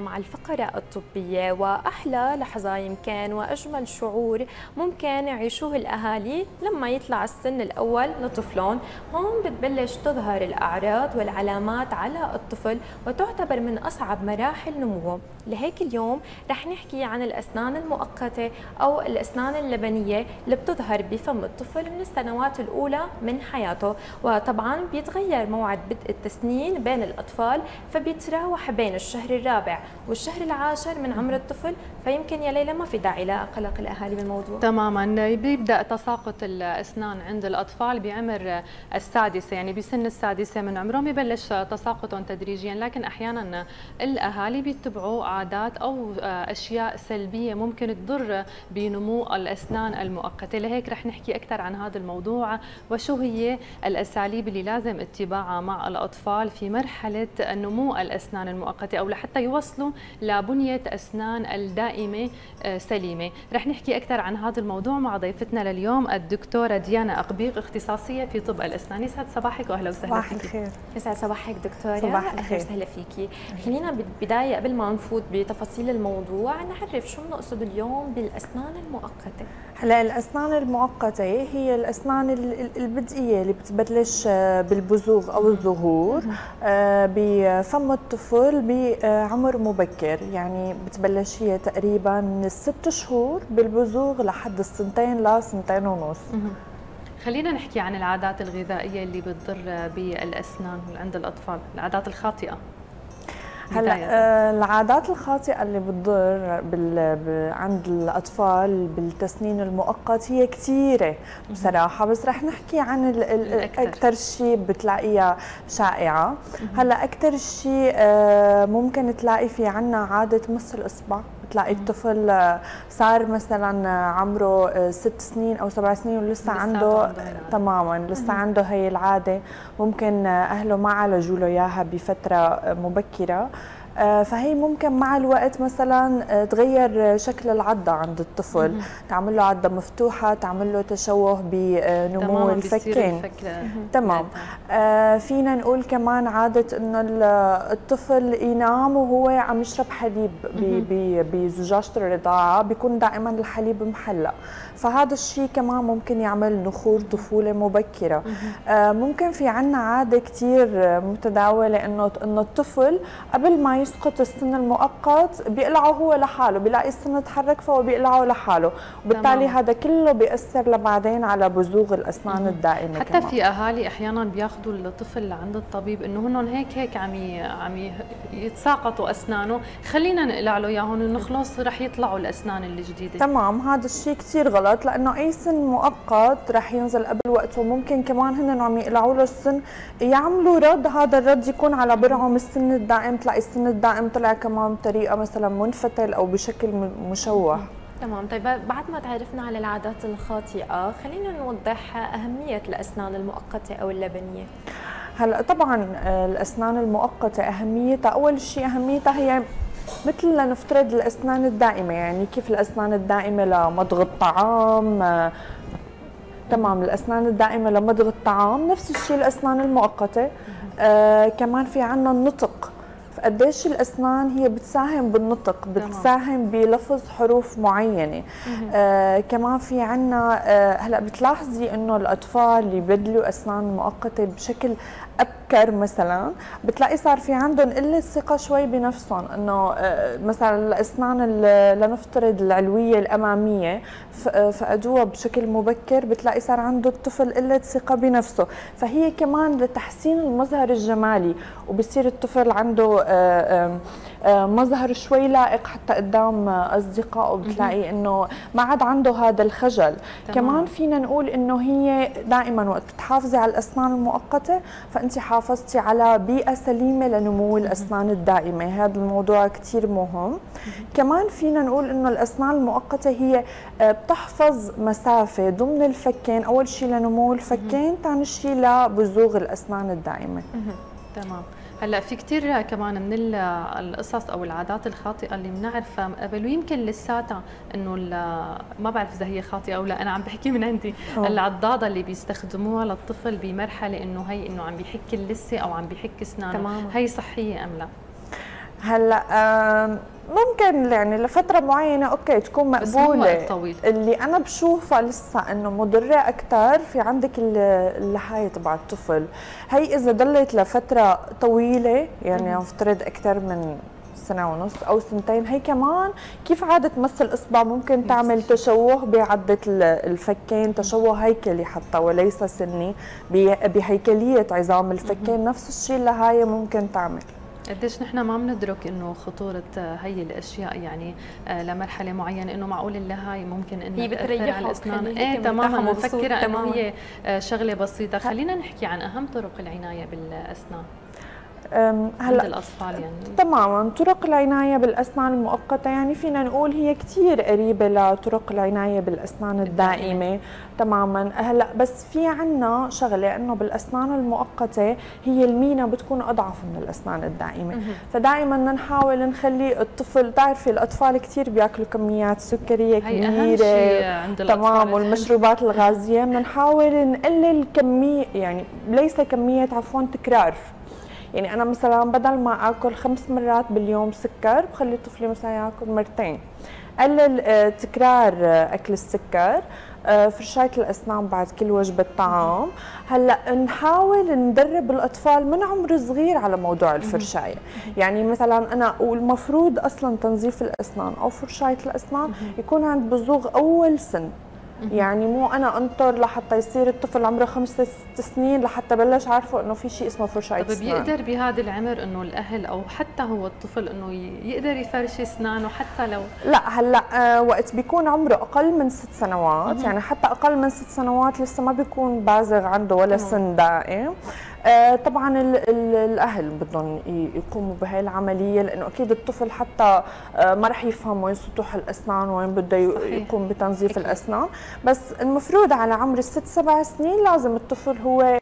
مع الفقرة الطبية، وأحلى لحظة يمكن وأجمل شعور ممكن يعيشوه الأهالي لما يطلع السن الأول لطفلهم. هون بتبلش تظهر الأعراض والعلامات على الطفل وتعتبر من أصعب مراحل نموه. لهيك اليوم رح نحكي عن الأسنان المؤقتة أو الأسنان اللبنية اللي بتظهر بفم الطفل من السنوات الأولى من حياته. وطبعا بيتغير موعد بدء التسنين بين الأطفال، فبيتراوح بين الشهر الرابع والشهر العاشر من عمر الطفل، فيمكن يا ليلى ما في داعي لقلق الأهالي بالموضوع. تماما. بيبدأ تساقط الأسنان عند الأطفال بعمر السادسة، يعني بسن السادسة من عمرهم يبلش تساقطهم تدريجيا، لكن أحيانا الأهالي بيتبعوا عادات أو أشياء سلبية ممكن تضر بنمو الأسنان المؤقتة. لهيك رح نحكي أكثر عن هذا الموضوع وشو هي الأساليب اللي لازم اتباعها مع الأطفال في مرحلة نمو الأسنان المؤقتة أو لحتى يوصلوا لبنية أسنان الدائمة سليمة. رح نحكي أكثر عن هذا الموضوع مع ضيفتنا لليوم الدكتورة ديانا أقبيق، اختصاصية في طب الأسنان. يسعد صباحك وأهلا وسهلا صباح فيك. الخير. يسعد صباحك دكتورة. صباح الخير. أهلا وسهلا فيكي. خلينا بالبداية قبل ما نفوت بتفاصيل الموضوع نعرف شو بنقصد اليوم بالأسنان المؤقتة. هلا الأسنان المؤقتة هي الأسنان البدئية اللي بتبلش بالبزوغ أو الظهور بفم الطفل بعمر مبكر، يعني بتبلش هي تقريبا من ال6 شهور بالبزوغ لحد السنتين لسنتين ونص. خلينا نحكي عن العادات الغذائية اللي بتضر بالأسنان عند الأطفال، العادات الخاطئة. هلا العادات الخاطئه اللي بتضر عند الاطفال بالتسنين المؤقت هي كثيره بصراحه، بس رح نحكي عن اكثر شيء بتلاقيها شائعه. هلا اكثر شيء ممكن تلاقي في عنا عاده مس الاصبع. بتلاقي الطفل صار مثلا عمره 6 سنين او 7 سنين ولسه عنده تماما لسه عنده هي العاده، ممكن اهله ما عالجوا له اياها بفتره مبكره، فهي ممكن مع الوقت مثلا تغير شكل العضة عند الطفل، تعمل له عضة مفتوحة، تعمل له تشوه بنمو الفكين. تمام. فينا نقول كمان عادة انه الطفل ينام وهو عم يشرب حليب بزجاجة الرضاعة، بيكون دائما الحليب محلى، فهذا الشيء كمان ممكن يعمل نخور طفولة مبكرة. ممكن في عنا عادة كتير متداولة انه الطفل قبل ما يسقط السن المؤقت بيقلعه هو لحاله، بيلاقي السن تحرك فهو بيقلعه لحاله، وبالتالي هذا كله بيأثر لبعدين على بزوغ الأسنان الدائمة. حتى كمان في أهالي أحيانا بياخذوا الطفل لعند الطبيب إنه هن هيك عم يتساقطوا أسنانه، خلينا نقلع له إياهم ونخلص رح يطلعوا الأسنان الجديدة. تمام. هذا الشيء كثير غلط، لأنه أي سن مؤقت رح ينزل قبل وقته، ممكن كمان هن عم يقلعوا له السن يعملوا رد، هذا الرد يكون على برعم السن الدائم، تلاقي السن الدائم طلع كمان بطريقه مثلا منفتل او بشكل مشوه. تمام. طيب بعد ما تعرفنا على العادات الخاطئه، خلينا نوضح اهميه الاسنان المؤقته او اللبنيه. هلا طبعا الاسنان المؤقته اهميتها، اول شيء اهميتها هي مثل لنفترض الاسنان الدائمه، يعني كيف الاسنان الدائمه لمضغ الطعام، تمام، الاسنان الدائمه لمضغ الطعام، نفس الشيء الاسنان المؤقته. كمان في عنا النطق، فقديش الاسنان هي بتساهم بالنطق، بتساهم بلفظ حروف معينه. كمان في عنا هلا بتلاحظي انه الاطفال اللي يبدلوا اسنان مؤقته بشكل ابكر مثلا، بتلاقي صار في عندهم قله ثقه شوي بنفسهم، انه مثلا الاسنان لنفترض العلويه الاماميه فقدوها بشكل مبكر، بتلاقي صار عنده الطفل قله ثقه بنفسه، فهي كمان لتحسين المظهر الجمالي، وبصير الطفل عنده مظهر شوي لائق حتى قدام اصدقائه، بتلاقي انه ما عاد عنده هذا الخجل. كمان فينا نقول انه هي دائما وقت تحافظي على الاسنان المؤقته فانت حافظتي على بيئه سليمه لنمو الاسنان الدائمه، هذا الموضوع كثير مهم. كمان فينا نقول انه الاسنان المؤقته هي بتحفظ مسافه ضمن الفكين، اول شيء لنمو الفكين، ثاني شيء لبزوغ الاسنان الدائمه. تمام. هلا في كثير كمان من القصص او العادات الخاطئه اللي بنعرفها قبل، ويمكن لساتها انه ما بعرف اذا هي خاطئه او لا، انا عم بحكي من عندي. العضاضه اللي بيستخدموها للطفل بمرحله انه هي انه عم بيحك اللثه او عم بيحك اسنانه، هي صحيه ام لا؟ هلا ممكن يعني لفترة معينة اوكي تكون مقبولة، طويل. اللي انا بشوفها لسه انه مضرة اكثر في عندك اللحاية تبع الطفل، هي اذا ضلت لفترة طويلة يعني نفترض اكثر من سنة ونص او سنتين، هي كمان كيف عادة تمس الاصبع ممكن تعمل تشوه بعدة الفكين، تشوه هيكلي حتى وليس سني بهيكلية عظام الفكين، نفس الشيء اللهاية ممكن تعمل. قديش نحن ما بندرك انه خطوره هي الاشياء يعني لمرحله معينه، انه معقول اللهاي ممكن انها تاثر على الاسنان. ايه تماما، مفكره انه هي شغله بسيطه. خلينا نحكي عن اهم طرق العنايه بالاسنان عند الأطفال يعني. تماما، طرق العناية بالأسنان المؤقتة يعني فينا نقول هي كثير قريبة لطرق العناية بالأسنان الدائمة. تماما. هلا بس في عنا شغلة انه بالأسنان المؤقتة هي المينا بتكون أضعف من الأسنان الدائمة، فدائما نحاول نخلي الطفل، تعرفي الأطفال كثير بياكلوا كميات سكرية كبيرة، تمام، والمشروبات الغازية، بدنا نحاول نقلل كمية، يعني ليس كمية، عفوا، تكرار. يعني أنا مثلا بدل ما آكل 5 مرات باليوم سكر بخلي طفلي مثلا ياكل مرتين. قلل تكرار أكل السكر، فرشاية الأسنان بعد كل وجبة طعام. هلا نحاول ندرب الأطفال من عمر صغير على موضوع الفرشاية، يعني مثلا أنا والمفروض أصلا تنظيف الأسنان أو فرشاية الأسنان يكون عند بزوغ أول سن، يعني مو انا انطر لحتى يصير الطفل عمره 5 6 سنين لحتى بلش عارفه انه في شيء اسمه فرشاية اسنان. بيقدر بهذا العمر انه الاهل او حتى هو الطفل انه يقدر يفرش اسنانه حتى لو لا؟ هلا وقت بيكون عمره اقل من 6 سنوات، يعني حتى اقل من 6 سنوات لسه ما بيكون بالغ عنده ولا سن دائم. طبعا الاهل بدهم يقوموا بهي العمليه، لانه اكيد الطفل حتى ما رح يفهم وين سطوح الاسنان وين بده يقوم بتنظيف الاسنان، بس المفروض على عمر ال6 7 سنين لازم الطفل هو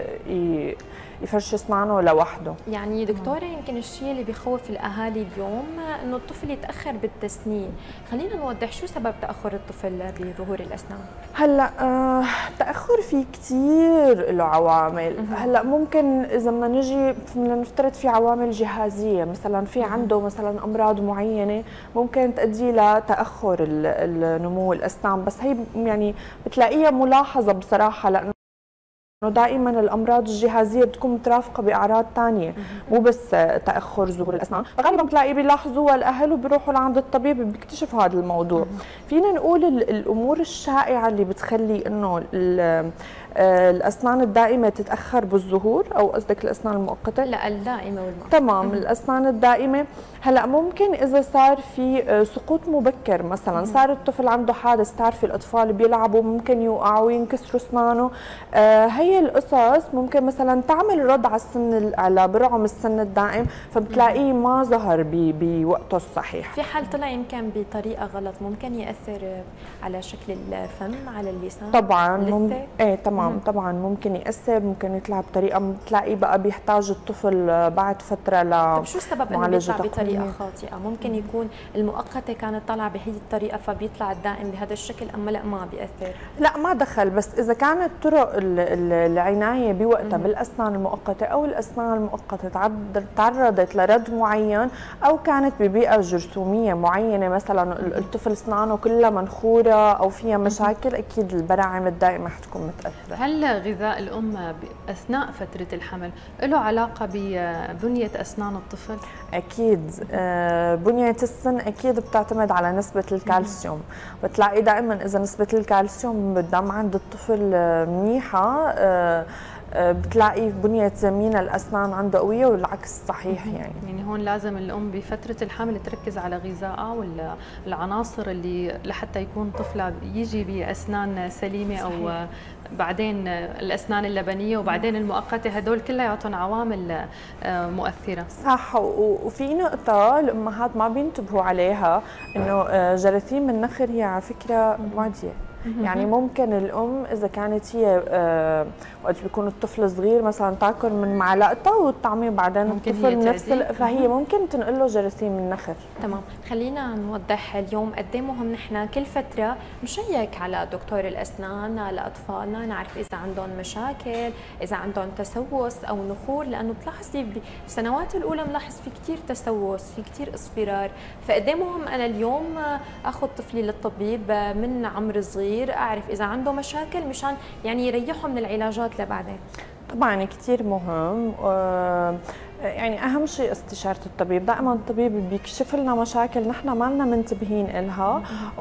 يفرش اسنانه لوحده. يعني دكتوره يمكن الشيء اللي بيخوف الاهالي اليوم انه الطفل يتاخر بالتسنين، خلينا نوضح شو سبب تاخر الطفل بظهور الاسنان. هلا تاخر في كثير له عوامل. هلا ممكن اذا بدنا نجي بدنا نفترض في عوامل جهازيه، مثلا في عنده مثلا امراض معينه ممكن تؤدي لتاخر النمو الاسنان، بس هي يعني بتلاقيها ملاحظه بصراحه، لانه دائما الامراض الجهازيه بتكون مترافقه باعراض ثانيه، مو بس تاخر ظهور الاسنان، فغالبا بتلاقي بيلاحظوها الاهل وبيروحوا لعند الطبيب بيكتشف هذا الموضوع. فينا نقول الامور الشائعه اللي بتخلي انه الاسنان الدائمه تتاخر بالظهور، او قصدك الاسنان المؤقته؟ لا، الدائمه والمؤقته. تمام. الاسنان الدائمه هلا ممكن اذا صار في سقوط مبكر، مثلا صار الطفل عنده حادث، تعرفي الاطفال بيلعبوا ممكن يوقعوا وينكسروا اسنانه، هي القصص ممكن مثلا تعمل رد على السن، على برعم السن الدائم، فبتلاقيه ما ظهر بوقته الصحيح. في حال طلع يمكن بطريقه غلط ممكن ياثر على شكل الفم، على اللسان؟ طبعا ايه تمام. طبعا ممكن ياثر، ممكن يطلع بطريقه بتلاقي بقى بيحتاج الطفل بعد فتره طب شو السبب انه بيطلع بطريقه خاطئه؟ ممكن يكون المؤقته كانت طالعه بهي الطريقه فبيطلع الدائم بهذا الشكل، اما لا ما بياثر؟ لا ما دخل، بس اذا كانت طرق العنايه بوقتها بالاسنان المؤقته او الاسنان المؤقته تعرضت لرد معين، او كانت ببيئه جرثوميه معينه، مثلا الطفل اسنانه كلها منخوره او فيها مشاكل، اكيد البراعم الدائمه حتكون متاثره. هل غذاء الام اثناء فتره الحمل له علاقه ببنيه اسنان الطفل؟ اكيد. بنيه السن اكيد بتعتمد على نسبه الكالسيوم، بتلاقي دائما اذا نسبه الكالسيوم بالدم عند الطفل منيحه بتلاقي بنية مينا الأسنان عنده قوية، والعكس صحيح. يعني هون لازم الأم بفترة الحمل تركز على غذائها والعناصر اللي لحتى يكون طفلها يجي بأسنان سليمة، أو بعدين الأسنان اللبنية وبعدين المؤقتة، هدول كلياتهم عوامل مؤثرة. صح. وفي نقطة الأمهات ما بينتبهوا عليها، إنه جراثيم النخر هي على فكرة معدية، يعني ممكن الام اذا كانت هي وقت بيكون الطفل صغير مثلا تاكل من معلقتها وتطعميه بعدين الطفل نفس فهي ممكن تنقل له جراثيم النخر. تمام. خلينا نوضح اليوم قد ايه مهم نحن كل فتره نشيك على دكتور الاسنان لاطفالنا، نعرف اذا عندهم مشاكل، اذا عندهم تسوس او نخور، لانه بتلاحظي بالسنوات الاولى بنلاحظ في كثير تسوس، في كثير اصفرار، فقد ايه مهم انا اليوم اخذ طفلي للطبيب من عمر صغير، اعرف اذا عنده مشاكل مشان يعني يريحه من العلاجات لبعدين. طبعا كثير مهم. يعني اهم شيء استشاره الطبيب، دائما الطبيب بيكشف لنا مشاكل نحن ما لنا منتبهين لها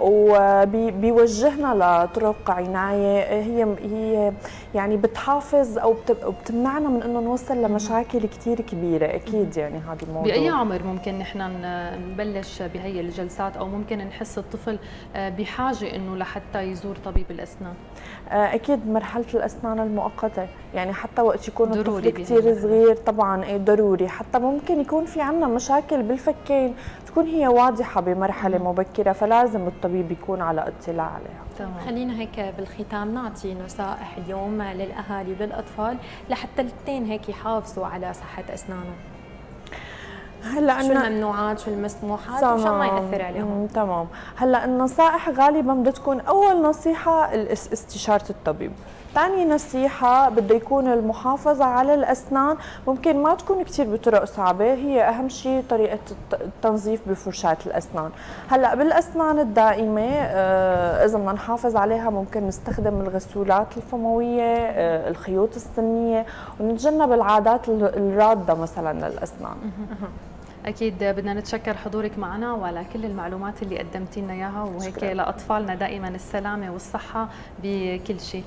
وبيوجهنا لطرق عنايه هي يعني بتحافظ او بتمنعنا من انه نوصل لمشاكل كثير كبيره. اكيد يعني هذا الموضوع. باي عمر ممكن نحن نبلش بهي الجلسات، او ممكن نحس الطفل بحاجه انه لحتى يزور طبيب الاسنان؟ اكيد مرحله الاسنان المؤقته، يعني حتى وقت يكون الطفل كثير صغير طبعا ضروري، حتى ممكن يكون في عندنا مشاكل بالفكين تكون هي واضحه بمرحله مبكره، فلازم الطبيب يكون على اطلاع عليها. تمام. خلينا هيك بالختام نعطي نصائح اليوم للاهالي وللاطفال لحتى الاثنين هيك يحافظوا على صحه اسنانهم. هلا شو الممنوعات شو المسموحات مشان ما ياثر عليهم. تمام. هلا النصائح غالبا بدها تكون اول نصيحه استشاره الطبيب، ثاني نصيحة بده يكون المحافظة على الأسنان، ممكن ما تكون كثير بطرق صعبة، هي أهم شيء طريقة التنظيف بفرشاة الأسنان. هلا بالأسنان الدائمة إذا بدنا نحافظ عليها ممكن نستخدم الغسولات الفموية، الخيوط السنية، ونتجنب العادات الرادة مثلا للأسنان. أكيد بدنا نتشكر حضورك معنا وعلى كل المعلومات اللي قدمتي لنا إياها، وهيك لأطفالنا دائما السلامة والصحة بكل شيء.